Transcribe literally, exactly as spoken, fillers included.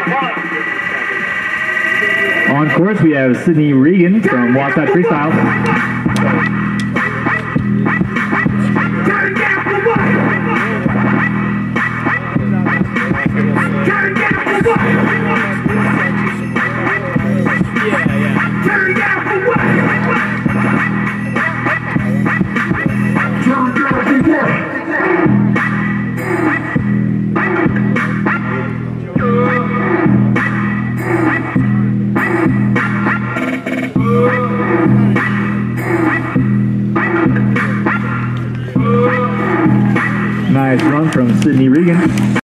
On course, we have Sydney Regan from Wasatch Freestyle. Nice run from Sydney Regan.